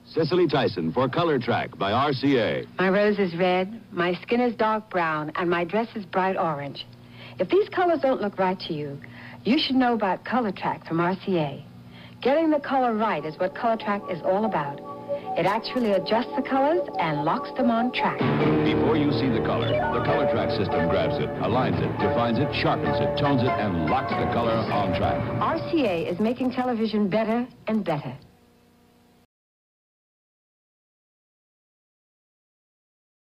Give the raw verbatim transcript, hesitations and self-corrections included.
Cicely Tyson for ColorTrak by R C A. My rose is red, my skin is dark brown, and my dress is bright orange. If these colors don't look right to you, you should know about ColorTrak from R C A. Getting the color right is what ColorTrak is all about. It actually adjusts the colors and locks them on track. Before you see the color, the ColorTrak system grabs it, aligns it, defines it, sharpens it, tones it, and locks the color on track. R C A is making television better and better.